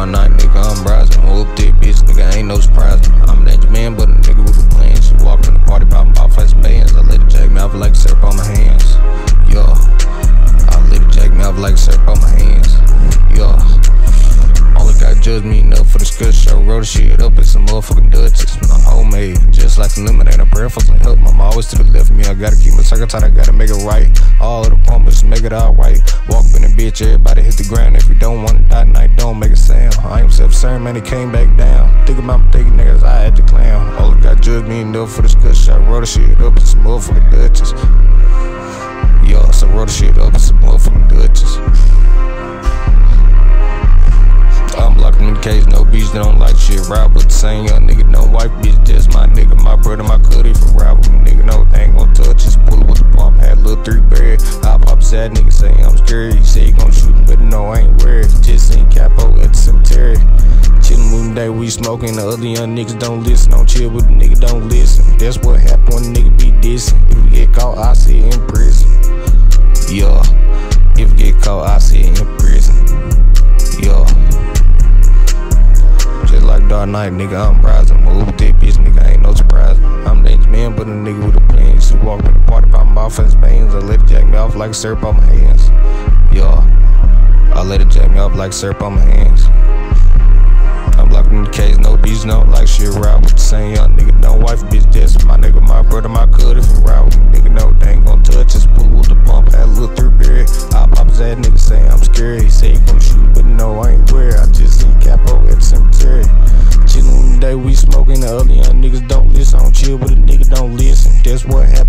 dark night, nigga, I'm rising. Whoop that bitch, nigga, ain't no surprise. I'm that man, but a nigga with a plan. She walked in the party, poppin' off as bands. I let it jack me off like syrup on my hands. Yeah, I let it jack me off like syrup on my hands. Yeah, only got judge me enough for the skirt show. Roll the shit up in some motherfucking Dutchess. I'm homemade, just like some lemonade. A prayer for some help. Mama always to the left of me. I gotta keep my circle tight, I gotta make it right. All of the pumpers, make it all right. Walk in the bitch, everybody hit the ground. If you don't want to die tonight, don't make a sound. I ain't self-concerned, man, he came back down. Think about my thinking niggas, I had to clown. All I got judge me enough for the skirt shot. Roll the shit up in some motherfucking Dutchess. Yeah, so roll the shit up in some motherfucking Dutchess. I'm locked in the cage, no beach, they don't like shit. Ride with the same young nigga, no white bitch. Just my nigga, my brother, my cutie. For ride with me, nigga, no, they ain't gon' touch us. Pull it with the pump, had a little 3 berry. I pop sad nigga, say I'm scared. He say he gon' shoot me, but no, I ain't worried. Just seen Capo at the cemetery. Chillin' moving day, we smoking. The other young niggas don't listen. Don't chill with the nigga, don't listen. That's what happen when a nigga be dissing. If we get caught, I see it in prison. Yeah, if we get caught, I see it in prison. Yeah. Just like dark night, nigga, I'm rising. Move with that bitch, nigga, ain't no surprise. I'm dangerous man, but a nigga with a plan. She walk in the party, pop my off as bands. I let it jack me off like syrup on my hands. Yeah, I let it jack me off like syrup on my hands. I'm locked in the cage, no beats, no like shit. Ride with the same young nigga, no wife, bitch. Just my nigga, my brother, my cutie. If you ride with me, nigga, no, they ain't gon' touch us. Pull with the pump, had a little 3 berry. I pop his ass, nigga, say I'm scared. He say he gon' shoot, but no, I ain't worried. I just seen Capo at the cemetery. Chillin' one day, we smoking. The other young niggas don't listen. I don't chill, but a nigga don't listen. That's what happened.